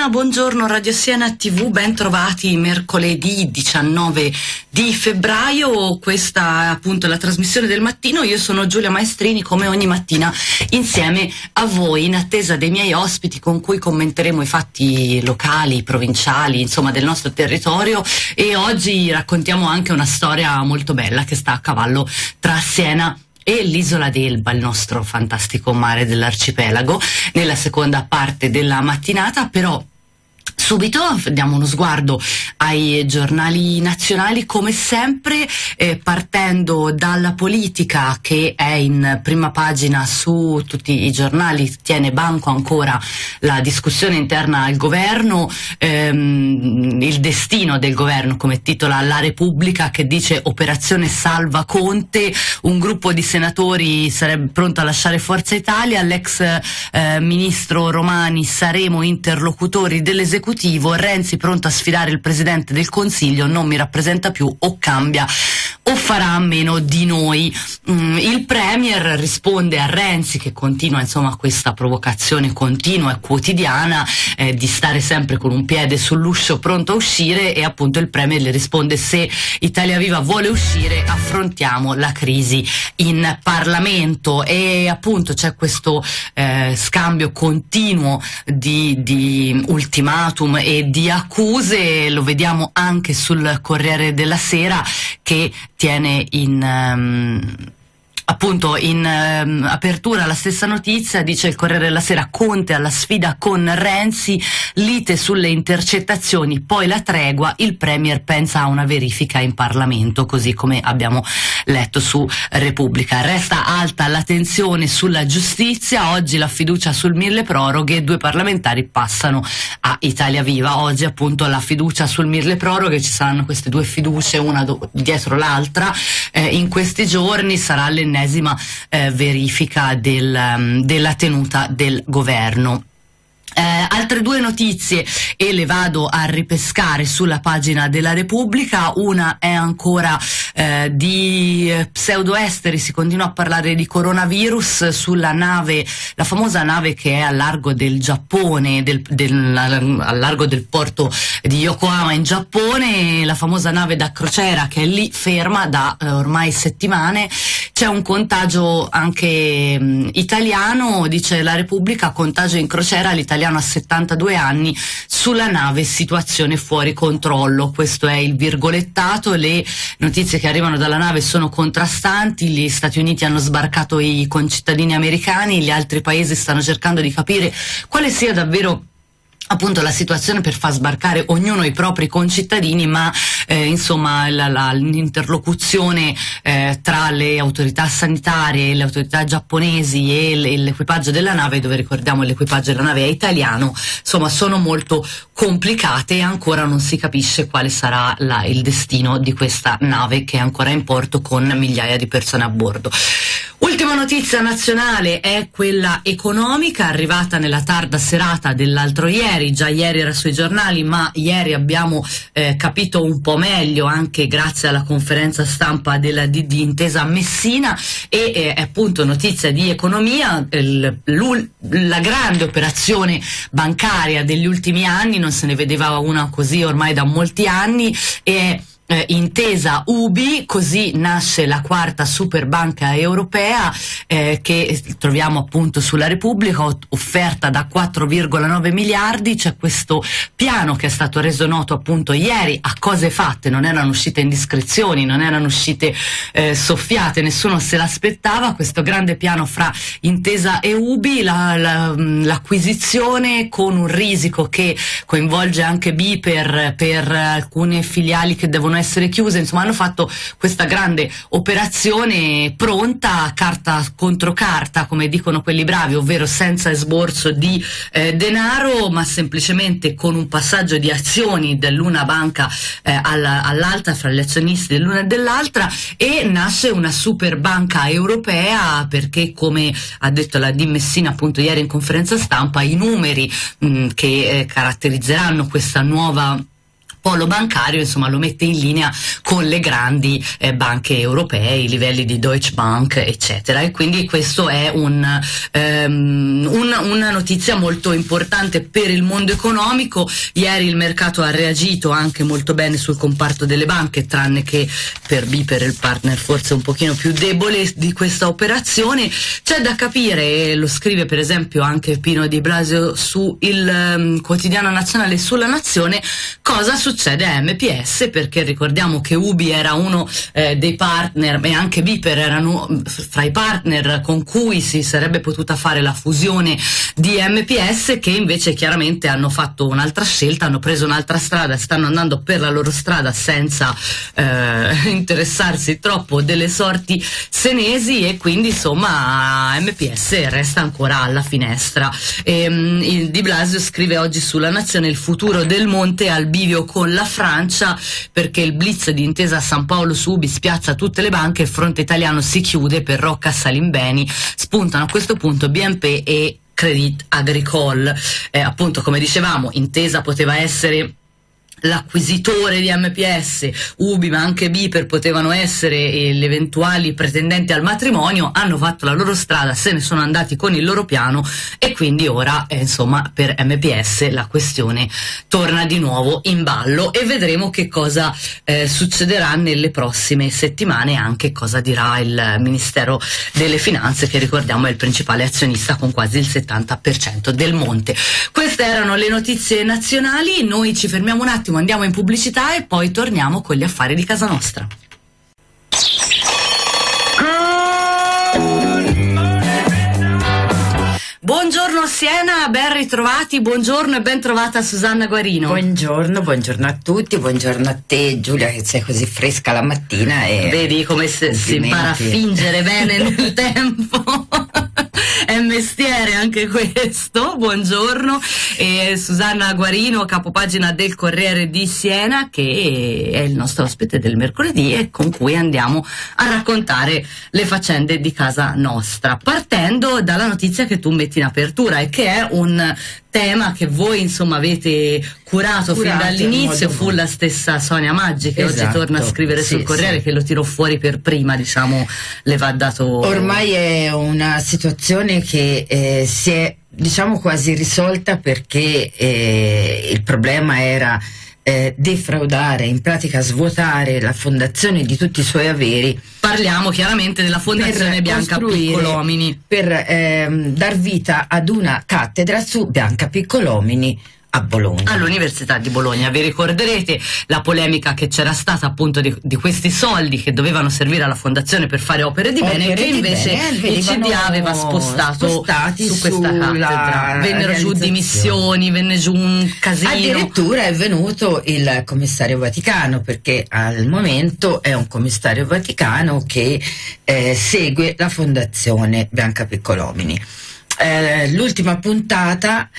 Siena, buongiorno Radio Siena TV, ben trovati mercoledì 19 di febbraio, questa è appunto la trasmissione del mattino. Io sono Giulia Maestrini, come ogni mattina insieme a voi, in attesa dei miei ospiti con cui commenteremo i fatti locali, provinciali, insomma del nostro territorio, e oggi raccontiamo anche una storia molto bella che sta a cavallo tra Siena e l'isola d'Elba, il nostro fantastico mare dell'arcipelago, nella seconda parte della mattinata. Però subito diamo uno sguardo ai giornali nazionali, come sempre, partendo dalla politica, che è in prima pagina su tutti i giornali. Tiene banco ancora la discussione interna al governo, il destino del governo, come titola La Repubblica, che dice operazione salva Conte, un gruppo di senatori sarebbe pronto a lasciare Forza Italia, l'ex ministro Romani: saremo interlocutori dell'esecutivo, Renzi pronto a sfidare il Presidente del Consiglio, non mi rappresenta più, o cambia o farà a meno di noi. Il Premier risponde a Renzi, che continua insomma questa provocazione continua e quotidiana di stare sempre con un piede sull'uscio pronto a uscire, e appunto il Premier le risponde: se Italia Viva vuole uscire affrontiamo la crisi in Parlamento. E appunto c'è questo scambio continuo di ultimatum e di accuse. Lo vediamo anche sul Corriere della Sera, che tiene in apertura la stessa notizia. Dice il Corriere della Sera: Conte alla sfida con Renzi, lite sulle intercettazioni, poi la tregua, il Premier pensa a una verifica in Parlamento, così come abbiamo letto su Repubblica. Resta alta la tensione sulla giustizia, oggi la fiducia sul milleproroghe, 2 parlamentari passano a Italia Viva. Oggi appunto la fiducia sul milleproroghe, ci saranno queste 2 fiducie una dietro l'altra, in questi giorni sarà l'ennesima verifica della tenuta del governo. Altre 2 notizie, e le vado a ripescare sulla pagina della Repubblica. Una è ancora di pseudoesteri, si continua a parlare di coronavirus sulla nave, la famosa nave che è al largo del Giappone, al largo del porto di Yokohama in Giappone, la famosa nave da crociera che è lì ferma da ormai settimane. C'è un contagio anche italiano, dice la Repubblica: contagio in crociera, l'italiano a 72 anni sulla nave, situazione fuori controllo. Questo è il virgolettato. Le notizie che arrivano dalla nave sono contrastanti. Gli Stati Uniti hanno sbarcato i concittadini americani, gli altri paesi stanno cercando di capire quale sia davvero appunto la situazione per far sbarcare ognuno i propri concittadini, ma insomma l'interlocuzione tra le autorità sanitarie, le autorità giapponesi e l'equipaggio della nave, dove ricordiamo l'equipaggio della nave è italiano, insomma sono molto complicate e ancora non si capisce quale sarà il destino di questa nave, che è ancora in porto con migliaia di persone a bordo. Ultima notizia nazionale è quella economica, arrivata nella tarda serata dell'altro ieri. Già ieri era sui giornali, ma ieri abbiamo capito un po' meglio, anche grazie alla conferenza stampa di Intesa Messina, e è appunto notizia di economia. La grande operazione bancaria degli ultimi anni, non se ne vedeva una così ormai da molti anni, e Intesa UBI, così nasce la 4ª superbanca europea, che troviamo appunto sulla Repubblica, offerta da 4,9 miliardi. C'è questo piano che è stato reso noto appunto ieri a cose fatte, non erano uscite indiscrezioni, non erano uscite soffiate, nessuno se l'aspettava. Questo grande piano fra Intesa e UBI, l'acquisizione con un risico che coinvolge anche BPER per alcune filiali che devono essere chiuse. Insomma, hanno fatto questa grande operazione pronta, carta contro carta, come dicono quelli bravi, ovvero senza esborso di denaro, ma semplicemente con un passaggio di azioni dell'una banca all'altra, fra gli azionisti dell'una e dell'altra, e nasce una super banca europea, perché, come ha detto la Di Messina appunto ieri in conferenza stampa, i numeri che caratterizzeranno questa nuova polo bancario, insomma, lo mette in linea con le grandi banche europee, i livelli di Deutsche Bank, eccetera. E quindi questo è una notizia molto importante per il mondo economico. Ieri il mercato ha reagito anche molto bene sul comparto delle banche, tranne che per BPER, il partner forse un pochino più debole di questa operazione. C'è da capire, lo scrive per esempio anche Pino Di Blasio su il quotidiano nazionale, sulla Nazione, cosa succede a MPS, perché ricordiamo che UBI era uno dei partner, e anche BPER erano fra i partner con cui si sarebbe potuta fare la fusione di MPS, che invece chiaramente hanno fatto un'altra scelta, hanno preso un'altra strada, stanno andando per la loro strada senza interessarsi troppo delle sorti senesi, e quindi insomma MPS resta ancora alla finestra. Di Blasio scrive oggi sulla Nazione: il futuro del Monte al bivio con la Francia, perché il blitz di Intesa San Paolo su UBI spiazza tutte le banche, il fronte italiano si chiude per Rocca Salimbeni, spuntano a questo punto BNP e Crédit Agricole. Appunto, come dicevamo, Intesa poteva essere l'acquisitore di MPS, UBI ma anche BPER potevano essere gli eventuali pretendenti al matrimonio, hanno fatto la loro strada, se ne sono andati con il loro piano, e quindi ora insomma per MPS la questione torna di nuovo in ballo, e vedremo che cosa succederà nelle prossime settimane, anche cosa dirà il Ministero delle Finanze, che ricordiamo è il principale azionista con quasi il 70% del Monte. Queste erano le notizie nazionali, noi ci fermiamo un attimo, andiamo in pubblicità e poi torniamo con gli affari di casa nostra. Buongiorno Siena, ben ritrovati, buongiorno e ben trovata Susanna Guarino. Buongiorno a tutti, buongiorno a te Giulia, che sei così fresca la mattina. E vedi come si impara a fingere bene nel tempo. È mestiere anche questo. Buongiorno, Susanna Guarino, capopagina del Corriere di Siena, che è il nostro ospite del mercoledì e con cui andiamo a raccontare le faccende di casa nostra, partendo dalla notizia che tu metti in apertura, e che è un tema che voi insomma avete curato fin dall'inizio. Fu la stessa Sonia Maggi che oggi torna a scrivere sul Corriere, che lo tirò fuori per prima, diciamo, le va dato. Ormai è una situazione che si è, diciamo, quasi risolta, perché il problema era defraudare, in pratica svuotare la fondazione di tutti i suoi averi. Parliamo chiaramente della Fondazione Bianca Piccolomini, per dar vita ad una cattedra su Bianca Piccolomini a Bologna, all'Università di Bologna. Vi ricorderete la polemica che c'era stata appunto di questi soldi che dovevano servire alla fondazione per fare opere di bene, che invece il CDA aveva spostato su questa cattedra. Vennero giù dimissioni, venne giù un casino. Addirittura è venuto il commissario Vaticano, perché al momento è un commissario Vaticano che segue la Fondazione Bianca Piccolomini. L'ultima puntata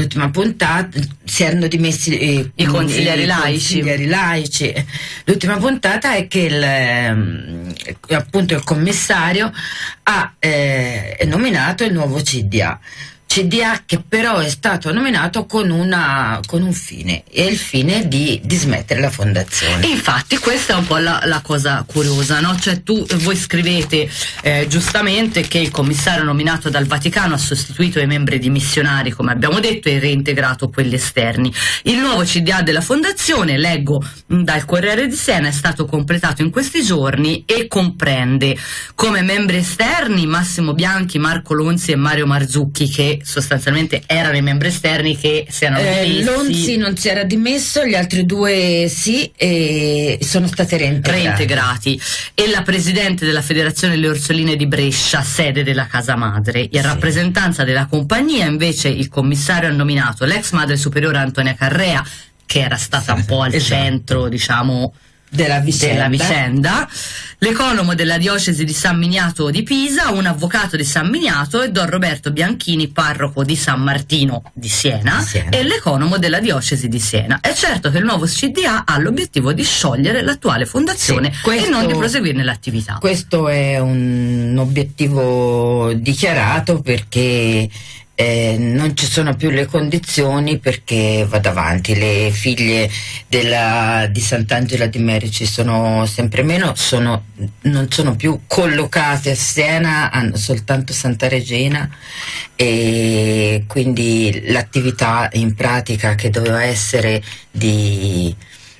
si erano dimessi i consiglieri laici. L'ultima puntata è che appunto il commissario ha nominato il nuovo CDA, che però è stato nominato con un fine, e il fine di dismettere la fondazione. E infatti questa è un po' la cosa curiosa, no? Cioè voi scrivete giustamente che il commissario nominato dal Vaticano ha sostituito i membri dimissionari, come abbiamo detto, e reintegrato quelli esterni. Il nuovo CDA della fondazione, leggo dal Corriere di Siena, è stato completato in questi giorni e comprende come membri esterni Massimo Bianchi, Marco Lonzi e Mario Marzucchi, che sostanzialmente erano i membri esterni che si erano dimessi. Lonzi non si era dimesso, gli altri due sì, e sono stati reintegrati. E la presidente della Federazione Le Orsoline di Brescia, sede della casa madre. In rappresentanza della compagnia invece il commissario ha nominato l'ex madre superiore Antonia Carrea, che era stata un po' al centro, diciamo, della vicenda, l'economo della diocesi di San Miniato di Pisa, un avvocato di San Miniato, e Don Roberto Bianchini, parroco di San Martino di Siena, e l'economo della diocesi di Siena. È certo che il nuovo CDA ha l'obiettivo di sciogliere l'attuale fondazione e non di proseguirne l'attività. Questo è un obiettivo dichiarato, perché non ci sono più le condizioni perché vado avanti. Le figlie di Sant'Angela di Merici sono sempre meno, non sono più collocate a Siena, hanno soltanto Santa Regina, e quindi l'attività in pratica che doveva essere di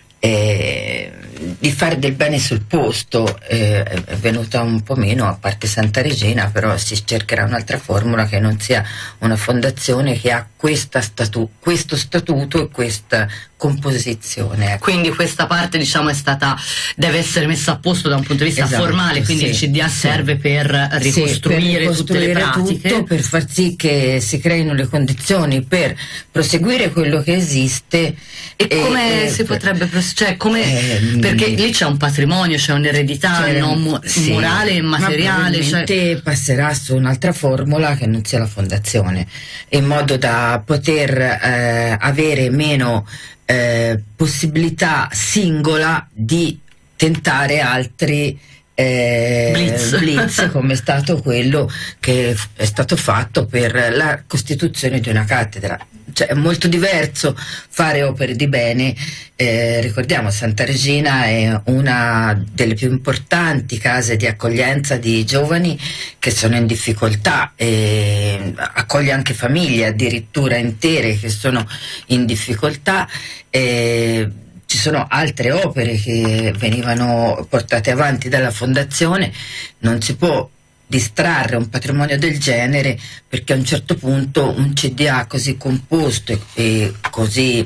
fare del bene sul posto è venuta un po' meno, a parte Santa Regina, però si cercherà un'altra formula che non sia una fondazione che ha questo statuto e questa composizione. Quindi questa parte, diciamo, deve essere messa a posto da un punto di vista formale, quindi il CDA serve per ricostruire tutte le pratiche, tutto, per far sì che si creino le condizioni per proseguire quello che esiste. E come si potrebbe perché lì c'è un patrimonio, c'è un'eredità morale e materiale, probabilmente passerà su un'altra formula che non sia la fondazione, in modo da poter avere meno possibilità singola di tentare altri blitz come è stato quello che è stato fatto per la costituzione di una cattedra. Cioè, è molto diverso fare opere di bene. Ricordiamo, Santa Regina è una delle più importanti case di accoglienza di giovani che sono in difficoltà, accoglie anche famiglie addirittura intere che sono in difficoltà. Ci sono altre opere che venivano portate avanti dalla fondazione. Non si può distrarre un patrimonio del genere, perché a un certo punto un CDA così composto e così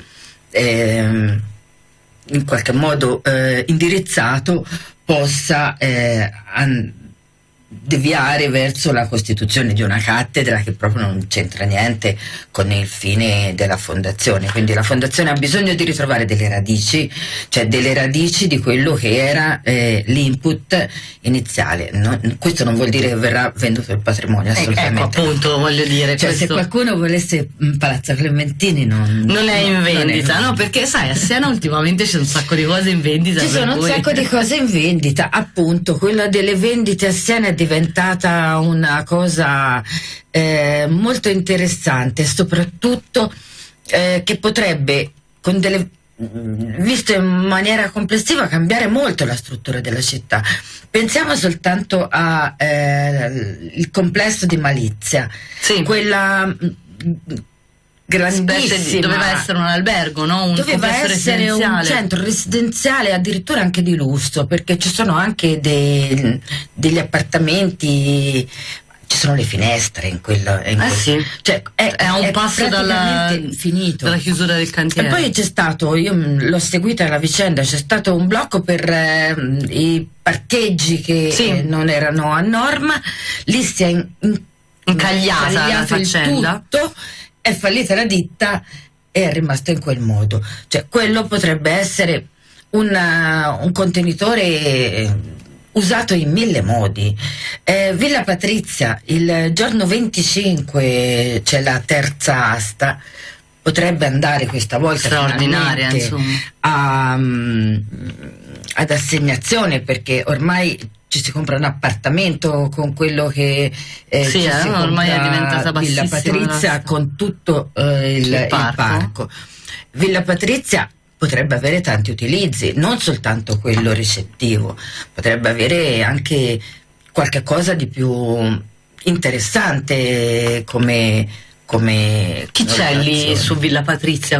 in qualche modo indirizzato possa deviare verso la costituzione di una cattedra che proprio non c'entra niente con il fine della fondazione. Quindi la fondazione ha bisogno di ritrovare delle radici, cioè delle radici di quello che era l'input iniziale. Questo non vuol dire che verrà venduto il patrimonio, assolutamente. Ecco, appunto, voglio dire, cioè, se qualcuno volesse Palazzo Clementini non è in vendita, no? Perché sai, a Siena ultimamente c'è un sacco di cose in vendita. Ci sono un sacco di cose in vendita, appunto. Quella delle vendite a Siena è diventata una cosa molto interessante, soprattutto che potrebbe, visto in maniera complessiva, cambiare molto la struttura della città. Pensiamo soltanto al complesso di Malizia, quella grandissima. Doveva essere un albergo, no? Doveva essere un centro residenziale, addirittura anche di lusso, perché ci sono anche degli appartamenti, ci sono le finestre in quella. Sì. Cioè, è a un passo finito dalla chiusura del cantiere. E poi c'è stato, io l'ho seguita la vicenda, c'è stato un blocco per i parcheggi che non erano a norma, lì si è incagliata la faccenda. Tutto, è fallita la ditta e è rimasto in quel modo. Cioè, quello potrebbe essere un contenitore usato in mille modi. Villa Patrizia, il giorno 25 c'è la terza asta, potrebbe andare questa volta straordinaria, insomma, ad assegnazione, perché ormai ci si compra un appartamento con quello che ormai è diventata Villa Patrizia con tutto il parco. Villa Patrizia potrebbe avere tanti utilizzi, non soltanto quello ricettivo, potrebbe avere anche qualche cosa di più interessante come chi c'è lì su Villa Patrizia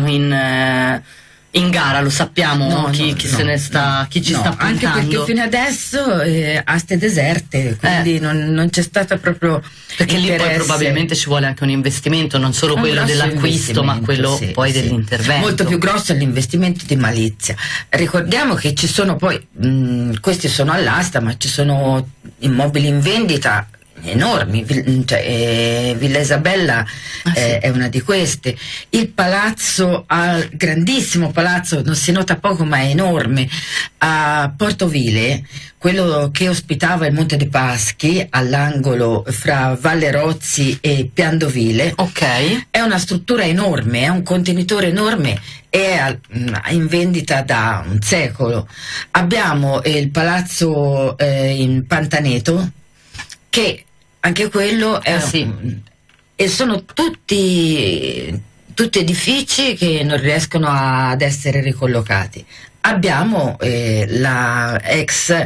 in gara, lo sappiamo? Chi ci sta puntando? Anche perché fino adesso aste deserte, quindi non c'è stata proprio perché interesse. Lì poi probabilmente ci vuole anche un investimento, non solo quello dell'acquisto, ma quello poi dell'intervento. Molto più grosso è l'investimento di Malizia. Ricordiamo che ci sono poi questi sono all'asta, ma ci sono immobili in vendita enormi, Villa Isabella è una di queste. Il palazzo, grandissimo palazzo, non si nota poco ma è enorme, a Porto Vile, quello che ospitava il Monte dei Paschi all'angolo fra Valle Rozzi e Piandovile. È una struttura enorme, è un contenitore enorme, è in vendita da un secolo. Abbiamo il palazzo in Pantaneto, che anche quello è e sono tutti edifici che non riescono ad essere ricollocati. Abbiamo la ex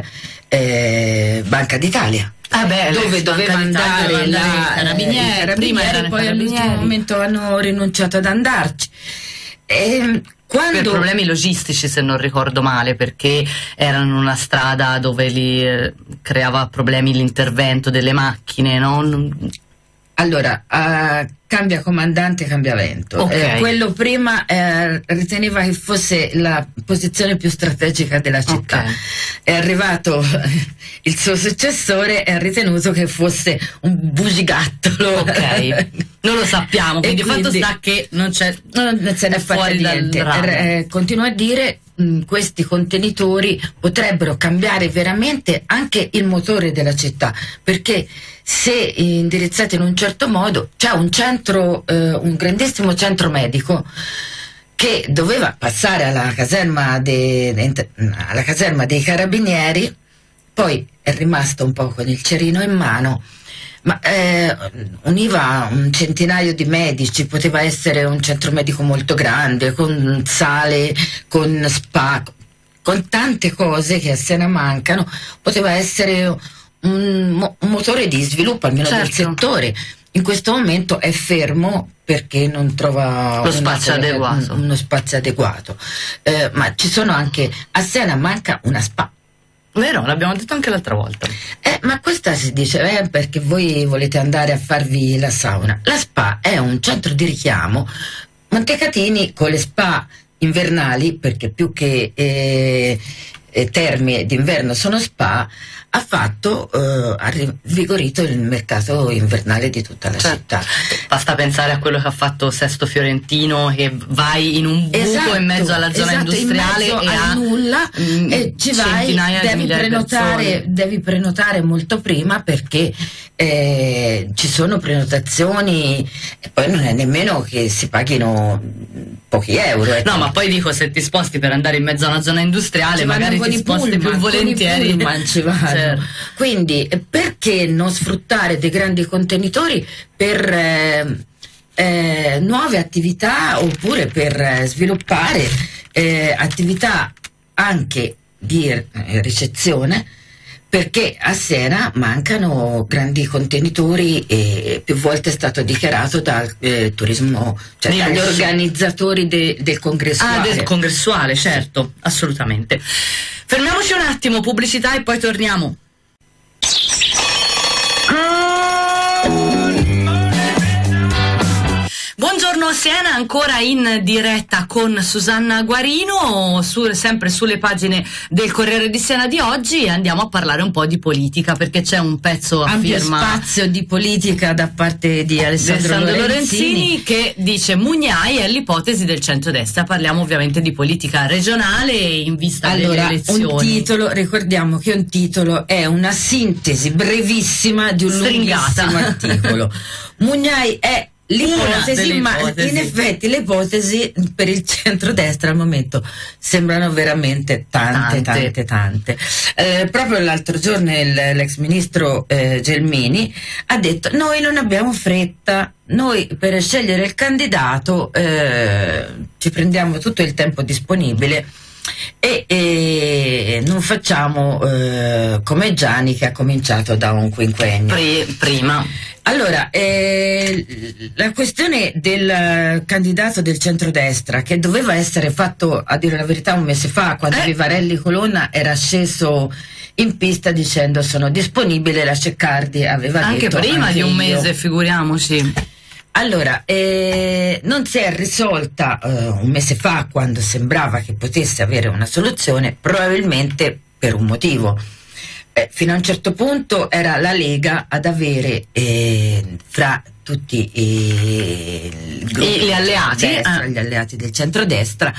Banca d'Italia, dove doveva andare i carabinieri, prima erano poi all'ultimo momento hanno rinunciato ad andarci. Per problemi logistici, se non ricordo male, perché erano in una strada dove creava problemi l'intervento delle macchine, no? Allora, cambia comandante, cambia vento. Okay. Quello prima riteneva che fosse la posizione più strategica della città. Okay. È arrivato il suo successore e ha ritenuto che fosse un bugigattolo. Ok, non lo sappiamo, quindi fatto sta che non se ne fuori niente. Continuo a dire, questi contenitori potrebbero cambiare veramente anche il motore della città, perché se indirizzati in un certo modo, c'è un grandissimo centro medico che doveva passare alla caserma dei carabinieri, poi è rimasto un po' con il cerino in mano, ma univa un centinaio di medici, poteva essere un centro medico molto grande, con sale, con spa, con tante cose che a Siena mancano, poteva essere un motore di sviluppo almeno del settore. In questo momento è fermo perché non trova uno spazio adeguato, ma ci sono anche, a Siena manca una spa. Vero, l'abbiamo detto anche l'altra volta. Ma questa si dice perché voi volete andare a farvi la sauna. La spa è un centro di richiamo. Montecatini con le spa invernali, perché più che terme d'inverno sono spa, ha rivigorito il mercato invernale di tutta la città. Basta pensare a quello che ha fatto Sesto Fiorentino, che vai in un buco in mezzo alla zona industriale in mezzo a nulla, e ci vai, devi prenotare molto prima, perché ci sono prenotazioni e poi non è nemmeno che si paghino pochi euro. No, ma poi dico, se ti sposti per andare in mezzo a una zona industriale, magari ti sposti più volentieri. Certo. Quindi perché non sfruttare dei grandi contenitori per nuove attività, oppure per sviluppare attività anche di ricezione, perché a Siena mancano grandi contenitori e più volte è stato dichiarato dal turismo, cioè dagli organizzatori del congressuale. Del congressuale, certo, assolutamente. Fermiamoci un attimo, pubblicità, e poi torniamo. Buongiorno Siena, ancora in diretta con Susanna Guarino, sempre sulle pagine del Corriere di Siena di oggi, e andiamo a parlare un po' di politica, perché c'è un pezzo a ampio firma spazio di politica da parte di Alessandro Lorenzini, che dice: Mugnai è l'ipotesi del centrodestra. Parliamo ovviamente di politica regionale in vista delle elezioni. Un titolo, ricordiamo che un titolo è una sintesi brevissima di un lunghissimo articolo. Mugnai è l'ipotesi, ma in effetti le ipotesi per il centrodestra al momento sembrano veramente tante. Proprio l'altro giorno l'ex ministro Gelmini ha detto: noi non abbiamo fretta, noi per scegliere il candidato ci prendiamo tutto il tempo disponibile e non facciamo come Gianni, che ha cominciato da un quinquennio prima. Allora, la questione del candidato del centrodestra, che doveva essere fatto, a dire la verità, un mese fa, quando Vivarelli Colonna era sceso in pista dicendo: sono disponibile, la Ceccardi aveva anche detto prima anche di un io. mese, figuriamoci. Allora, non si è risolta un mese fa, quando sembrava che potesse avere una soluzione, probabilmente per un motivo. Fino a un certo punto era la Lega ad avere fra tutti gli alleati, gli alleati del centrodestra,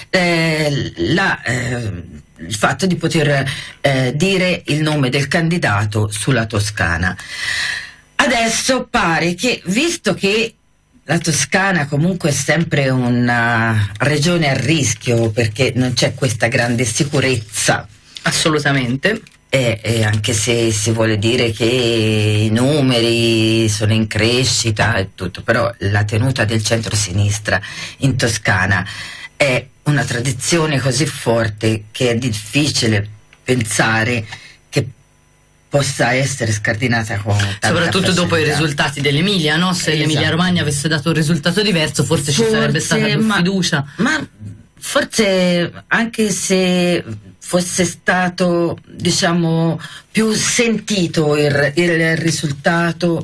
il fatto di poter dire il nome del candidato sulla Toscana. Adesso pare che, visto che la Toscana comunque è sempre una regione a rischio, perché non c'è questa grande sicurezza, assolutamente, e anche se si vuole dire che i numeri sono in crescita e tutto, però la tenuta del centro-sinistra in Toscana è una tradizione così forte che è difficile pensare che possa essere scardinata con tanta soprattutto dopo i facilità. risultati dell'Emilia, no? Se l'Emilia Romagna avesse dato un risultato diverso, forse ci sarebbe stata più fiducia. Ma forse anche se fosse stato, diciamo, più sentito il risultato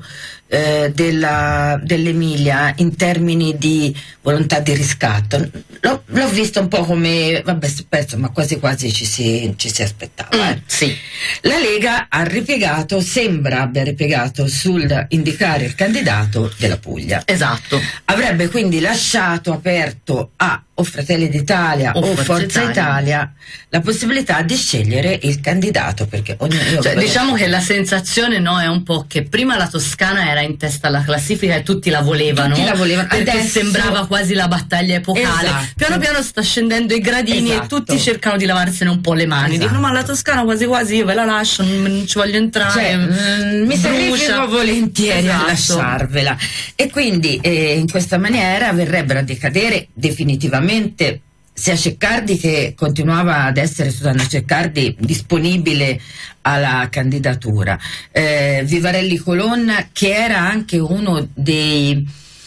dell'Emilia in termini di volontà di riscatto, l'ho visto un po' come vabbè, perso, ma quasi quasi ci si aspettava. Sì. La Lega sembra abbia ripiegato sul indicare il candidato della Puglia. Esatto. Avrebbe quindi lasciato aperto a o Fratelli d'Italia o Forza Italia la possibilità di scegliere il candidato, perché diciamo che la sensazione, no, è un po' che prima la Toscana era in testa alla classifica e tutti la volevano, perché adesso sembrava quasi la battaglia epocale. Esatto. Piano piano sta scendendo i gradini, Esatto. e tutti cercano di lavarsene un po' le mani. Esatto. Dicono: ma la Toscana quasi quasi io ve la lascio, non ci voglio entrare, mi sacrifico volentieri a lasciarvela. E quindi in questa maniera verrebbero a decadere definitivamente sia Ceccardi, che continuava ad essere Susanna Ceccardi disponibile alla candidatura, Vivarelli Colonna, che era anche uno dei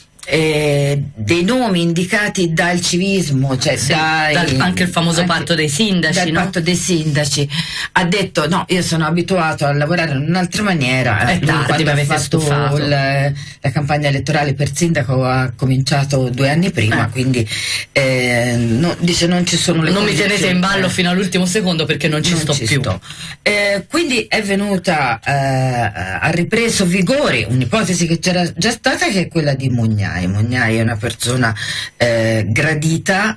nomi indicati dal civismo, cioè anche il famoso patto dei sindaci, dal no? patto dei sindaci, ha detto: no, io sono abituato a lavorare in un'altra maniera. È tardi, quando mi ha avete fatto stufato. la campagna elettorale per sindaco ha cominciato 2 anni prima, quindi dice: non ci sono le non mi condizioni. tenete in ballo fino all'ultimo secondo, perché non ci sto più. Quindi è venuta, ha ripreso vigore un'ipotesi che c'era già stata, che è quella di Mugnai. Mugnai è una persona gradita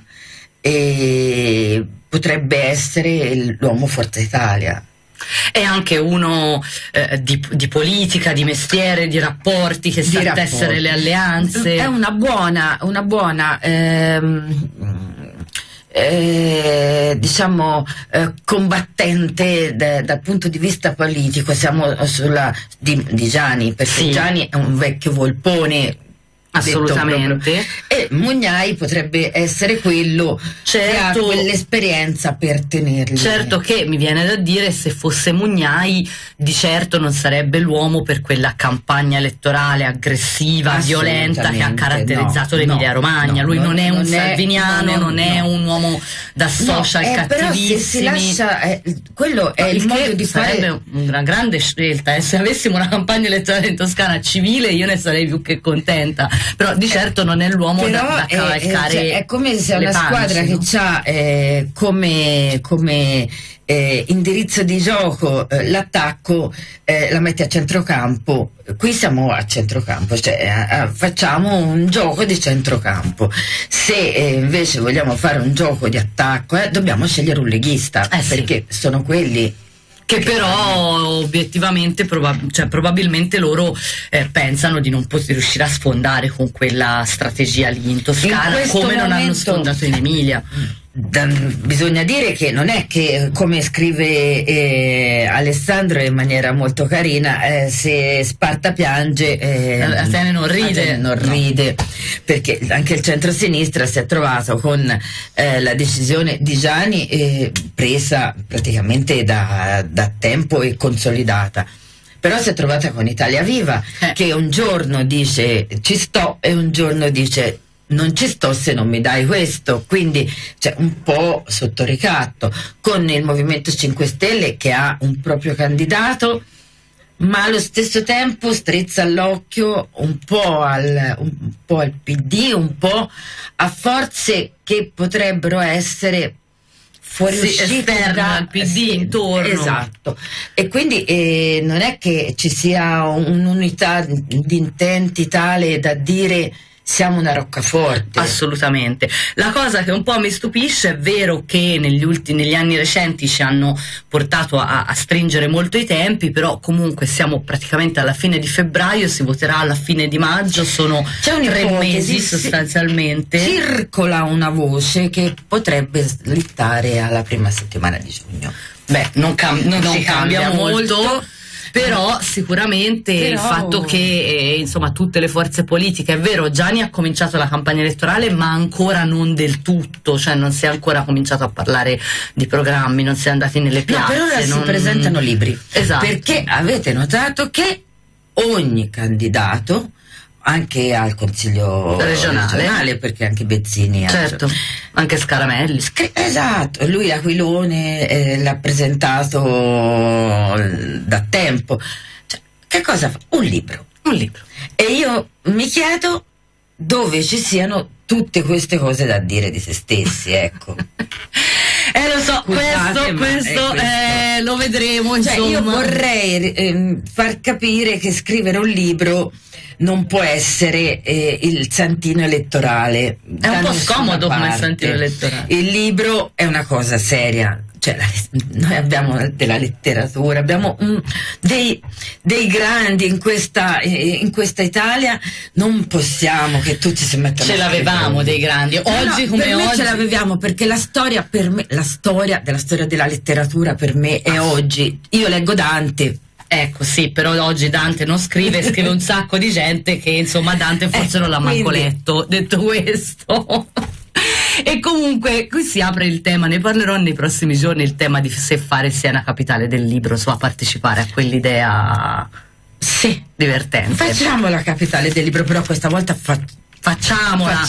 e potrebbe essere l'uomo Forza Italia. È anche uno di politica, di mestiere, di rapporti, che sa tessere le alleanze. È una buona diciamo combattente dal punto di vista politico. Siamo sulla di Gianni, perché sì. Gianni è un vecchio volpone. Assolutamente. E Mugnai potrebbe essere quello che ha quell'esperienza per tenerli. Certo, che mi viene da dire, se fosse Mugnai di certo non sarebbe l'uomo per quella campagna elettorale aggressiva, violenta, che ha caratterizzato l'Emilia Romagna. Lui non è un salviniano, non è un uomo da social cattivissimi. Però se si lascia, quello è il modo di fare. Sarebbe una grande scelta. Se avessimo una campagna elettorale in Toscana civile, io ne sarei più che contenta. Però di certo non è l'uomo da cavalcare. È come se una squadra, no? Che ha come indirizzo di gioco l'attacco, la mette a centrocampo. Qui siamo a centrocampo, cioè facciamo un gioco di centrocampo. Se invece vogliamo fare un gioco di attacco, dobbiamo scegliere un leghista, perché sono quelli che però obiettivamente probabilmente loro pensano di non poter riuscire a sfondare con quella strategia lì in Toscana, come non hanno sfondato in Emilia. Bisogna dire che non è che, come scrive Alessandro in maniera molto carina, se Sparta piange Atene non ride, perché anche il centro-sinistra si è trovato con la decisione di Gianni presa praticamente da tempo e consolidata. Però si è trovata con Italia Viva, che un giorno dice ci sto e un giorno dice non ci sto se non mi dai questo, quindi un po' sotto ricatto, con il Movimento 5 Stelle che ha un proprio candidato, ma allo stesso tempo strizza l'occhio un po' al PD, un po' a forze che potrebbero essere fuoriuscite dal PD intorno. Esatto. E quindi non è che ci sia un'unità di intenti tale da dire siamo una roccaforte. Assolutamente. La cosa che un po' mi stupisce, è vero che negli anni recenti ci hanno portato a stringere molto i tempi, però comunque siamo praticamente alla fine di febbraio, si voterà alla fine di maggio, sono 3 mesi sostanzialmente. Circola una voce che potrebbe slittare alla prima settimana di giugno. Beh, non si cambia molto. Però sicuramente il fatto che insomma tutte le forze politiche, è vero, Gianni ha cominciato la campagna elettorale ma ancora non del tutto, cioè non si è ancora cominciato a parlare di programmi, non si è andati nelle piazze. No, per ora si presentano libri, esatto. Perché avete notato che ogni candidato, anche al consiglio regionale, perché anche Bezzini, certo, anche Scaramelli, esatto, lui Aquilone l'ha presentato da tempo. Cioè, che cosa fa? Un libro. E io mi chiedo dove ci siano tutte queste cose da dire di se stessi, ecco. Lo so, questo lo vedremo, insomma. Cioè, io vorrei far capire che scrivere un libro non può essere il santino elettorale. È un po' scomodo come santino elettorale. Il libro è una cosa seria. Cioè, noi abbiamo della letteratura, abbiamo dei grandi in questa Italia, non possiamo che tutti si mettano. Ce l'avevamo dei grandi, oggi come per oggi. Me ce l'avevamo, perché la storia per me, la storia della letteratura per me è oggi. Io leggo Dante. Ecco, sì, però oggi Dante non scrive un sacco di gente che insomma Dante forse non l'ha manco letto. Detto questo. E comunque qui si apre il tema, ne parlerò nei prossimi giorni, il tema di se fare Siena capitale del libro, a partecipare a quell'idea divertente. Facciamo la capitale del libro, però questa volta facciamola.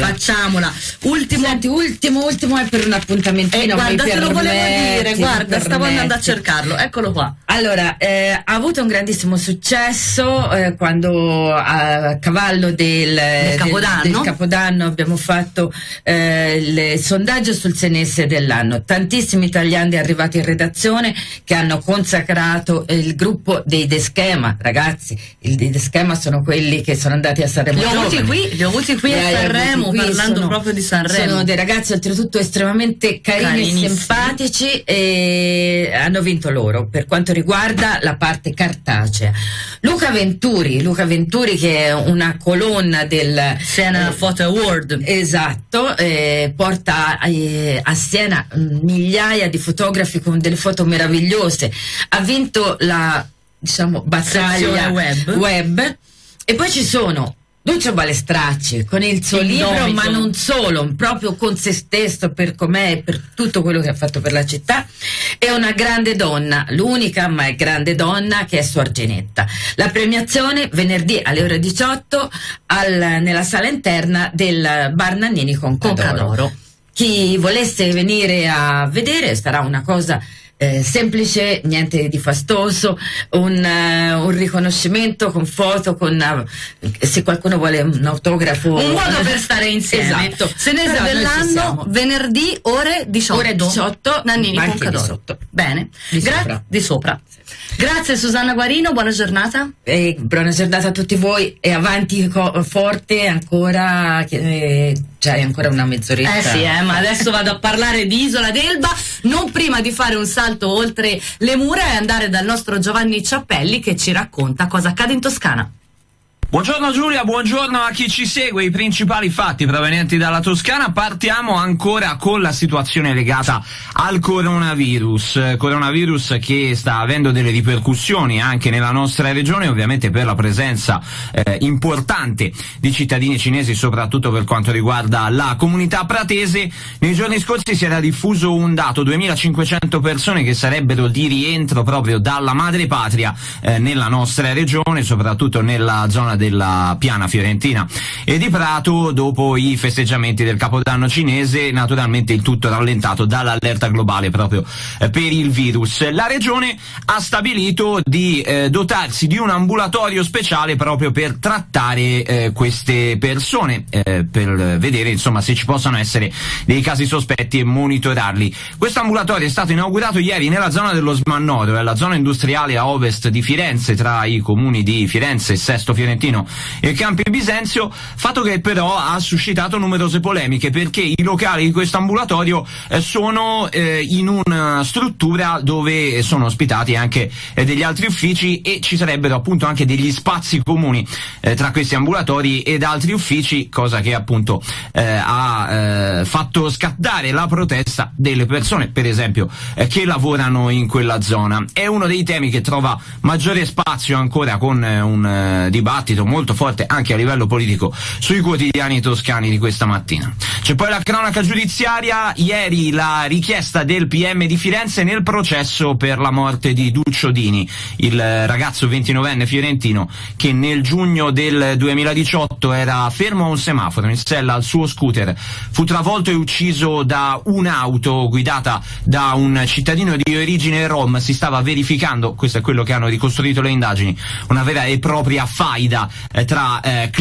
Ultimo è per un appuntamentino. Guarda, te lo volevo dire, guarda, stavo andando a cercarlo, eccolo qua. Allora, ha avuto un grandissimo successo quando a cavallo del Capodanno abbiamo fatto il sondaggio sul senese dell'anno. Tantissimi italiani arrivati in redazione che hanno consacrato il gruppo dei De Schema. Ragazzi, i De Schema sono quelli che sono andati a Sanremo. Li ho avuti qui a Sanremo, parlando proprio di Sanremo. Sono dei ragazzi oltretutto estremamente carini e simpatici, e hanno vinto loro per quanto riguarda la parte cartacea. Luca Venturi che è una colonna del Siena Photo Award, esatto, porta a Siena migliaia di fotografi con delle foto meravigliose, ha vinto la battaglia web. E poi ci sono Lucio Balestracci con il suo libro, ma non solo, proprio con se stesso, per com'è, per tutto quello che ha fatto per la città. È una grande donna, l'unica ma è grande donna, che è Suor Ginetta. La premiazione venerdì alle ore 18 nella sala interna del Bar Nannini con Cadoro. Chi volesse venire a vedere, sarà una cosa semplice, niente di fastoso, un riconoscimento con foto, se qualcuno vuole un autografo, un modo per stare insieme. Esatto. Senese dell'anno, venerdì ore 18 Nannini con Cadoro. Bene, di sopra. Grazie Susanna Guarino, buona giornata. Buona giornata a tutti voi, e avanti forte ancora, c'è ancora una mezz'oretta. Ma adesso vado a parlare di Isola d'Elba, non prima di fare un salto oltre le mura e andare dal nostro Giovanni Ciappelli, che ci racconta cosa accade in Toscana. Buongiorno Giulia, buongiorno a chi ci segue. I principali fatti provenienti dalla Toscana. Partiamo ancora con la situazione legata al coronavirus che sta avendo delle ripercussioni anche nella nostra regione, ovviamente per la presenza importante di cittadini cinesi, soprattutto per quanto riguarda la comunità pratese. Nei giorni scorsi si era diffuso un dato, 2500 persone che sarebbero di rientro proprio dalla madrepatria nella nostra regione, soprattutto nella zona della Piana Fiorentina e di Prato, dopo i festeggiamenti del Capodanno cinese. Naturalmente il tutto rallentato dall'allerta globale proprio per il virus. La regione ha stabilito di dotarsi di un ambulatorio speciale proprio per trattare queste persone, per vedere insomma se ci possano essere dei casi sospetti e monitorarli. Questo ambulatorio è stato inaugurato ieri nella zona dello Smannoro, la zona industriale a ovest di Firenze, tra i comuni di Firenze e Sesto Fiorentino Fiorentino e Campi Bisenzio, fatto che però ha suscitato numerose polemiche, perché i locali di questo ambulatorio sono in una struttura dove sono ospitati anche degli altri uffici, e ci sarebbero appunto anche degli spazi comuni tra questi ambulatori ed altri uffici, cosa che appunto ha fatto scattare la protesta delle persone, per esempio, che lavorano in quella zona. È uno dei temi che trova maggiore spazio ancora, con un dibattito molto forte anche a livello politico sui quotidiani toscani di questa mattina. C'è poi la cronaca giudiziaria. Ieri la richiesta del PM di Firenze nel processo per la morte di Duccio Dini, il ragazzo 29enne fiorentino che nel giugno del 2018 era fermo a un semaforo in sella al suo scooter, fu travolto e ucciso da un'auto guidata da un cittadino di origine rom. Si stava verificando, questo è quello che hanno ricostruito le indagini, una vera e propria faida tra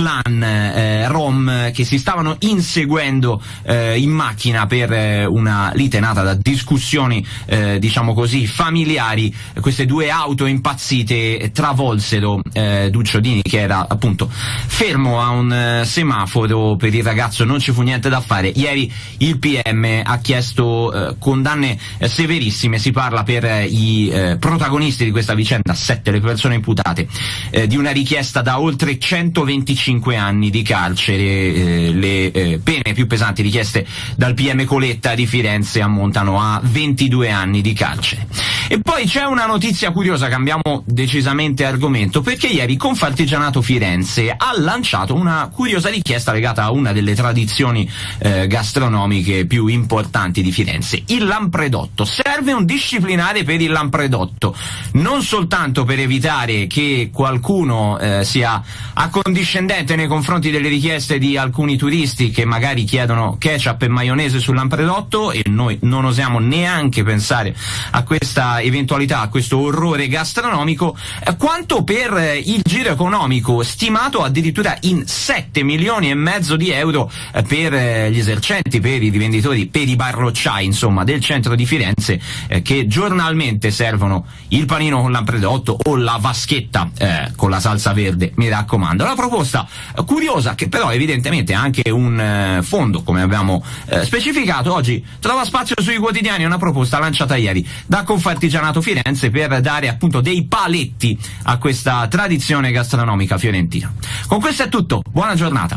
clan rom che si stavano inseguendo in macchina per una lite nata da discussioni diciamo così familiari. Queste due auto impazzite travolsero Duccio Dini, che era appunto fermo a un semaforo. Per il ragazzo non ci fu niente da fare. Ieri il PM ha chiesto condanne severissime. Si parla per i protagonisti di questa vicenda, 7 le persone imputate, di una richiesta da oltre 125 anni di carcere. Le pene più pesanti richieste dal PM Coletta di Firenze ammontano a 22 anni di carcere. E poi c'è una notizia curiosa, cambiamo decisamente argomento, perché ieri Confartigianato Firenze ha lanciato una curiosa richiesta legata a una delle tradizioni gastronomiche più importanti di Firenze, il lampredotto. Serve un disciplinare per il lampredotto, non soltanto per evitare che qualcuno sia accondiscendente nei confronti delle richieste di alcuni turisti che magari chiedono ketchup e maionese sul lampredotto, e noi non osiamo neanche pensare a questa eventualità, a questo orrore gastronomico, quanto per il giro economico stimato addirittura in 7 milioni e mezzo di euro per gli esercenti, per i rivenditori, per i barrocciai, insomma, del centro di Firenze, che giornalmente servono il panino con lampredotto o la vaschetta con la salsa verde, mi raccomando. Una proposta curiosa, che però evidentemente ha anche un fondo, come abbiamo specificato. Oggi trova spazio sui quotidiani una proposta lanciata ieri da Confartigianato Firenze per dare appunto dei paletti a questa tradizione gastronomica fiorentina. Con questo è tutto, buona giornata.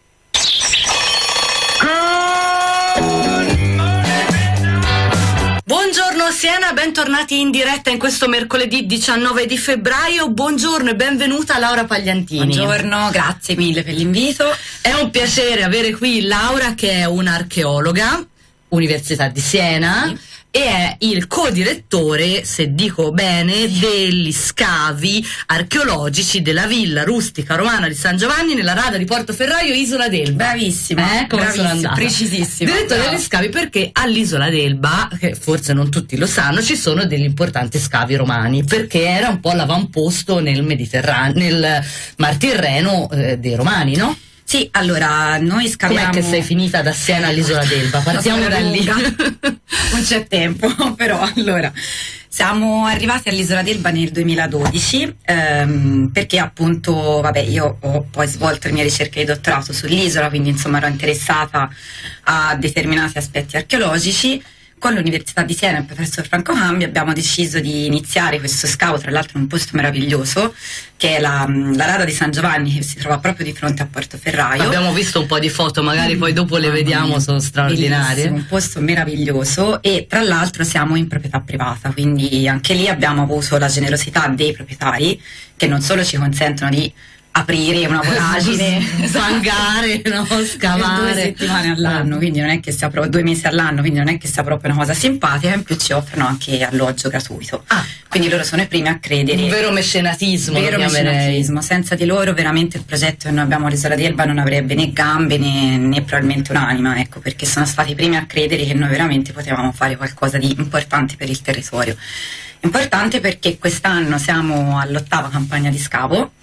Buongiorno Siena, bentornati in diretta in questo mercoledì 19 di febbraio. Buongiorno e benvenuta Laura Pagliantini. Buongiorno, grazie mille per l'invito. È un piacere avere qui Laura, che è un'archeologa, Università di Siena. Sì. E è il co-direttore, se dico bene, degli scavi archeologici della villa rustica romana di San Giovanni nella rada di Portoferraio, Isola d'Elba. Bravissima, bravissima, precisissima. Direttore degli scavi, perché all'Isola d'Elba, che forse non tutti lo sanno, ci sono degli importanti scavi romani, perché era un po' l'avamposto nel Mediterraneo, nel Mar Tirreno dei Romani, no? Sì, allora noi scaviamo... Com'è che sei finita da Siena all'Isola d'Elba? Partiamo da lì. Non c'è tempo, però allora siamo arrivati all'Isola d'Elba nel 2012 perché appunto, vabbè, io ho poi svolto le mie ricerche di dottorato sull'isola, quindi insomma ero interessata a determinati aspetti archeologici. Con l'Università di Siena e il professor Franco Cambi abbiamo deciso di iniziare questo scavo, tra l'altro in un posto meraviglioso, che è la rada di San Giovanni, che si trova proprio di fronte a Portoferraio. Abbiamo visto un po' di foto, magari poi dopo le vediamo, sono straordinarie. Bellissimo, un posto meraviglioso, e tra l'altro siamo in proprietà privata, quindi anche lì abbiamo avuto la generosità dei proprietari, che non solo ci consentono di aprire una voragine, sfangare, no? Scavare 2 settimane all'anno, quindi non è che sia proprio 2 mesi all'anno, quindi non è che sia proprio una cosa simpatica, in più ci offrono anche alloggio gratuito. Quindi loro sono i primi a credere. Un vero mecenatismo, senza di loro veramente il progetto che noi abbiamo all'Isola d'Elba non avrebbe né gambe né probabilmente un'anima, ecco, perché sono stati i primi a credere che noi veramente potevamo fare qualcosa di importante per il territorio. Importante perché quest'anno siamo all'8ª campagna di scavo,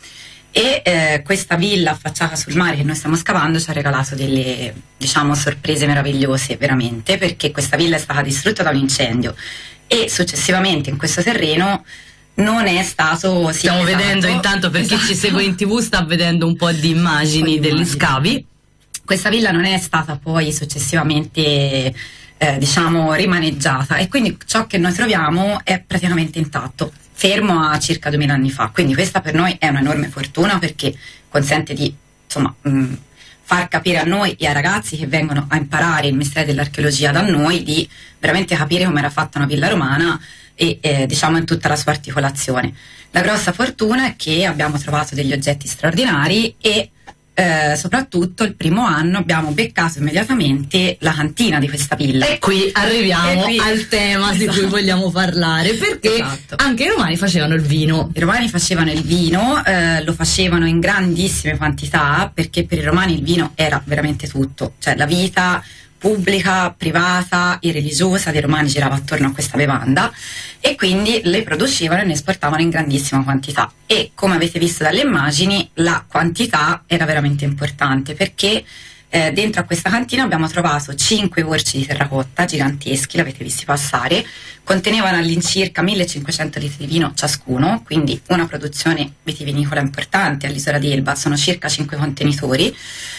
e questa villa affacciata sul mare che noi stiamo scavando ci ha regalato delle, diciamo, sorprese meravigliose veramente, perché questa villa è stata distrutta da un incendio e successivamente in questo terreno non è stato... Sì, stiamo vedendo intanto, per chi ci segue in TV sta vedendo un po' di immagini degli scavi. Questa villa non è stata poi successivamente diciamo rimaneggiata, e quindi ciò che noi troviamo è praticamente intatto, fermo a circa 2000 anni fa. Quindi questa per noi è un'enorme fortuna, perché consente di, insomma, far capire a noi e ai ragazzi che vengono a imparare il mestiere dell'archeologia da noi, di veramente capire come era fatta una villa romana e diciamo in tutta la sua articolazione. La grossa fortuna è che abbiamo trovato degli oggetti straordinari, e soprattutto il primo anno abbiamo beccato immediatamente la cantina di questa villa. E qui arriviamo al tema di cui vogliamo parlare, perché anche i romani facevano il vino. I romani facevano il vino, lo facevano in grandissime quantità, perché per i romani il vino era veramente tutto, cioè la vita pubblica, privata e religiosa dei romani girava attorno a questa bevanda, e quindi le producevano e ne esportavano in grandissima quantità. E come avete visto dalle immagini, la quantità era veramente importante, perché dentro a questa cantina abbiamo trovato 5 orci di terracotta giganteschi, l'avete visti passare, contenevano all'incirca 1500 litri di vino ciascuno, quindi una produzione vitivinicola importante all'isola di Elba, sono circa 5 contenitori.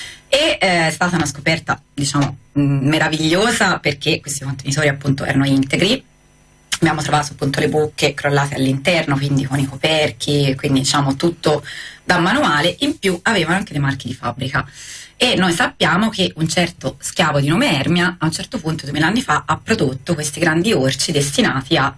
E è stata una scoperta, diciamo, meravigliosa, perché questi contenitori appunto erano integri. Abbiamo trovato appunto le bocche crollate all'interno, quindi con i coperchi, quindi diciamo tutto da manuale. In più avevano anche dei marchi di fabbrica, e noi sappiamo che un certo schiavo di nome Ermia a un certo punto 2000 anni fa ha prodotto questi grandi orci destinati a